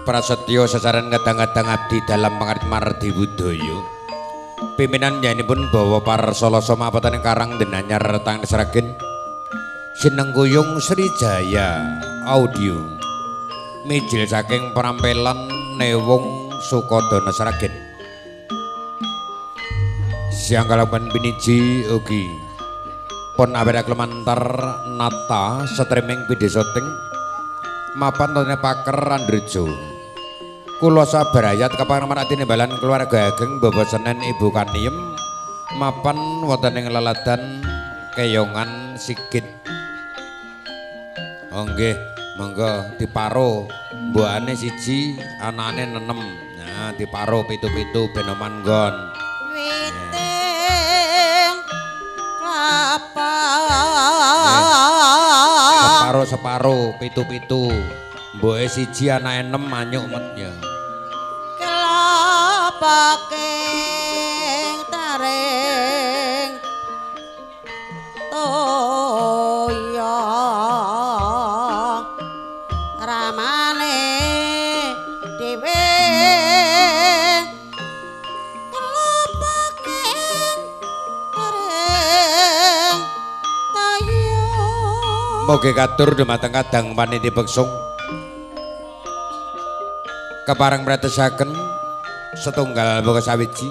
prasetyo sasaran kadang-kadang abdi dalam pangarit mardi budaya. Pimpinan nyanipun bawa parsolasa mapatan karang denanyar tang seragen. Sinengguyung Srijaya Audio. Mijil saking perampelan Newung Sukodana Sragen. Siang kalawan piniji ugi pun awet klemantar nata streaming video shooting mapan tone paker Andrejo. Kula sabarayat kapangamarati balan keluarga ageng Bapak Senen Ibu Kaniem mapan wonten ing leladan Keyongan Sigit. Oh nggih, monggo diparo mbokane siji, anane 6. Nah, diparo pitu-pitu ben manggon. Witing klapa. Separo pitu-pitu. Mboke siji anake 6 anyuk metnya. Kelapa keng taring toya ramane dhewe kelapa keng taring toya. Moga katur dumateng kadang paniti beksung. Kepareng mretesaken setunggal boga sawiji.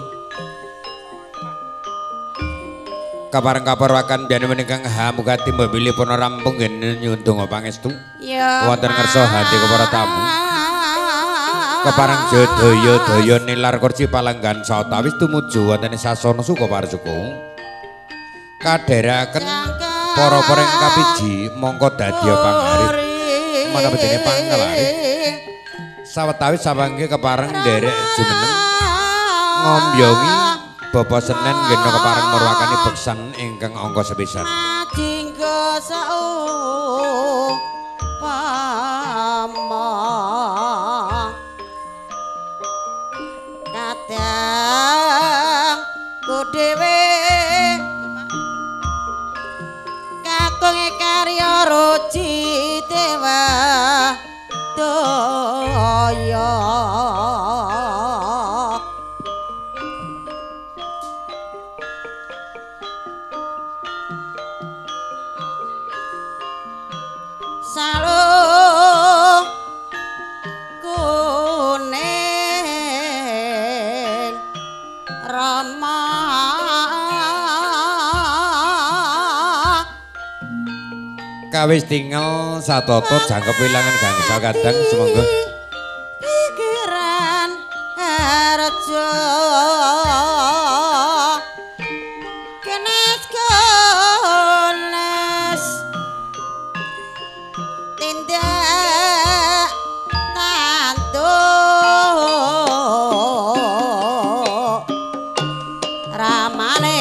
Kepareng kaparwakan biyen menika hamugati mbili pun rampung nggen nyundung pangestu. Wonten ngersa hati kepara tamu. Kepareng jodaya-daya nilar kursi palenggan sawetawis tumuju wonten sasana suka parsuka. Kadheraken para-para ing kapiji mongko dadya pangarit. Manapa dene pangelarit. Sawetawis sawangi kepareng nderek jumeneng ngombiongi Bapak Senen ngena kepareng marwakani beksan ingkang angka sepisan. Dinggo saupama kadang ku dhewe kakung karya ruci dewa daya. Salung kuning Rama kawis tinggal satoto jangkep wilangan gangsal kadang semonggo pikiran harjo kenes kenes tindak tanduk ramane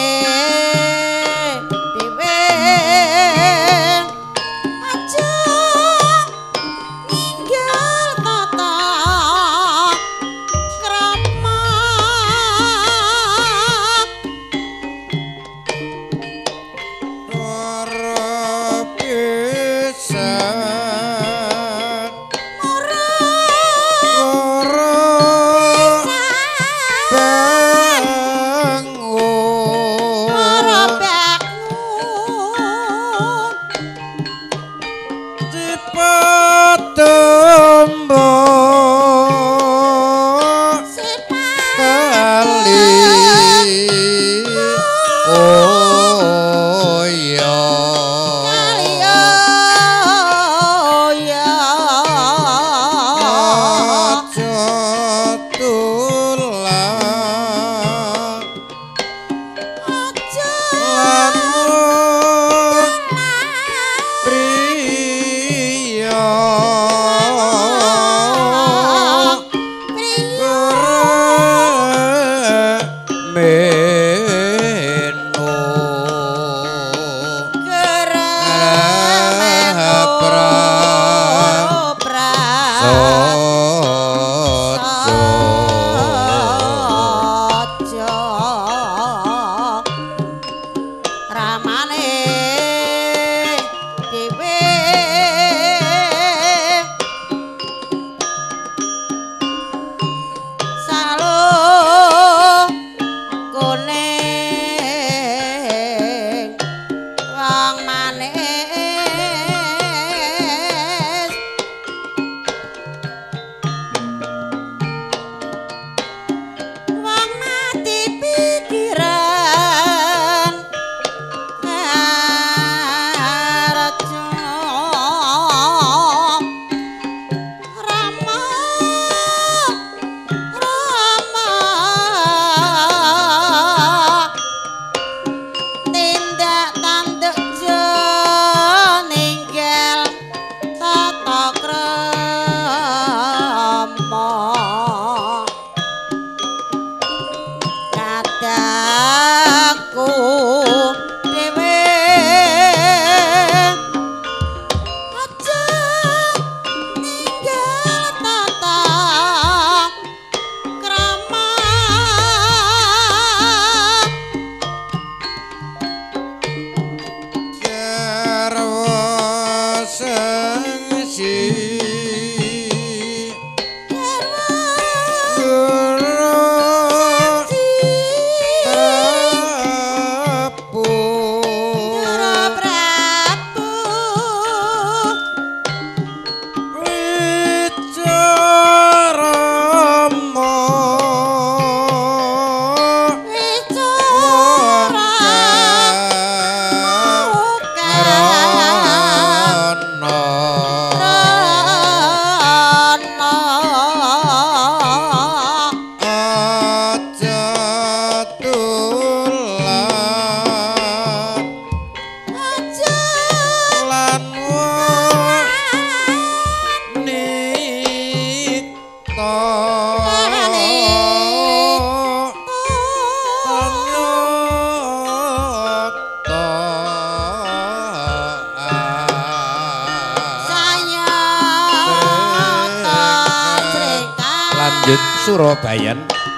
Surabayan.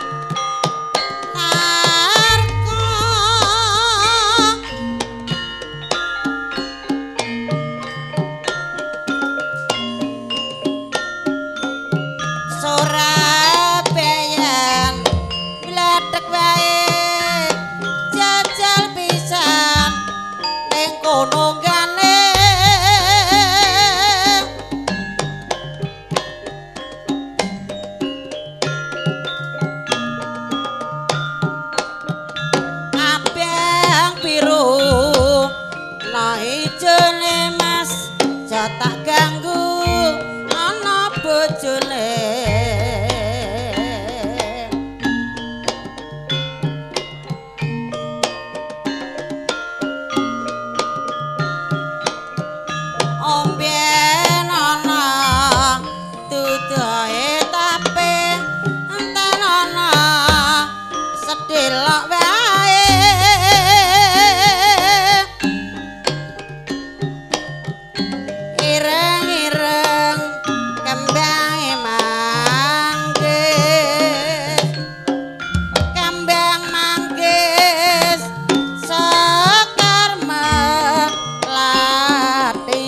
tak ganggu ana bojone ombien ana tudoe tapi enten ana sedelok wae ireng-ireng kembang manggis sekar melati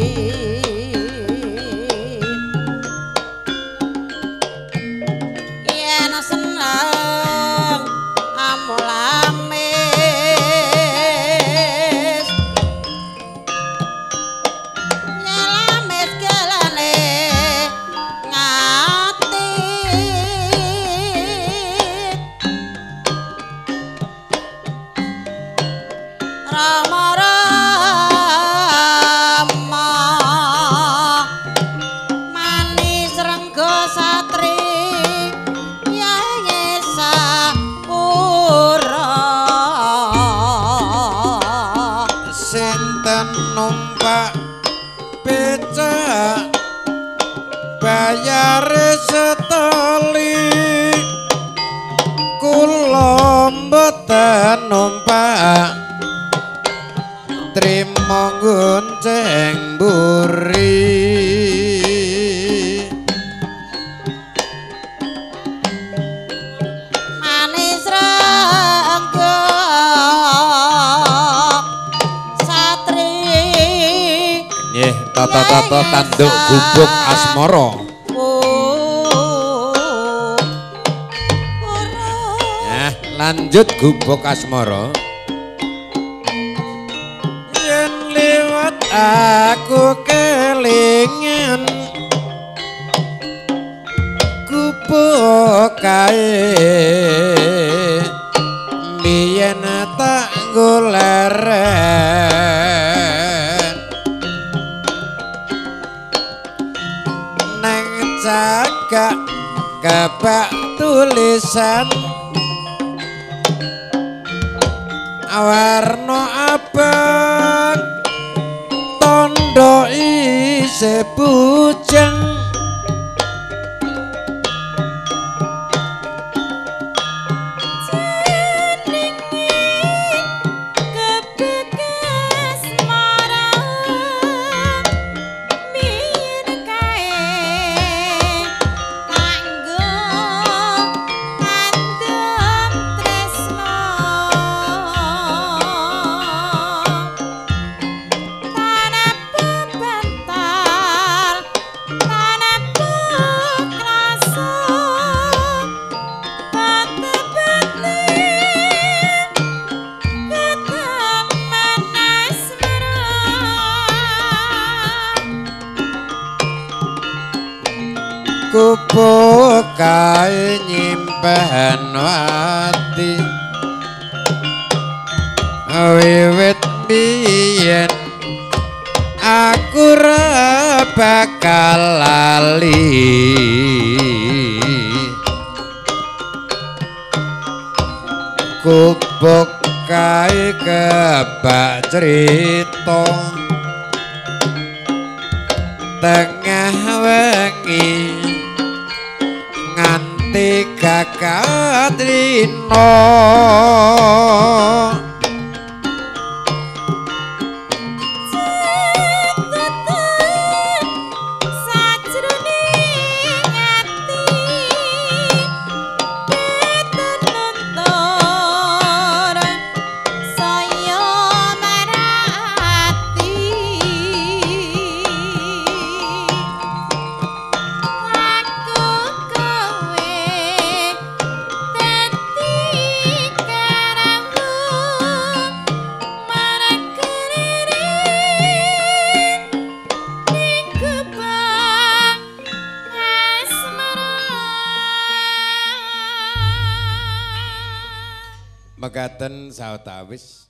yen seneng amulamis nyelamis gelane ngati Rama-rama manis renggo satri Yayi Sapura Sinten numpak becak bayar seteli kula mboten numpak trimo gonceng mburi manis renggo satri nggih tata-tata tanduk gubuk asmara ya lanjut gubuk asmara yen liwat aku kelingan gubuk kae biyen tak goleren nang cagak kabak tulisan warna abang tondo isih bujeng kubuk kae nyimpen ati wiwit biyen aku ra bakal lali kubuk kae kebak cerita tengah wengi nganti gagatrina mekaten sautawis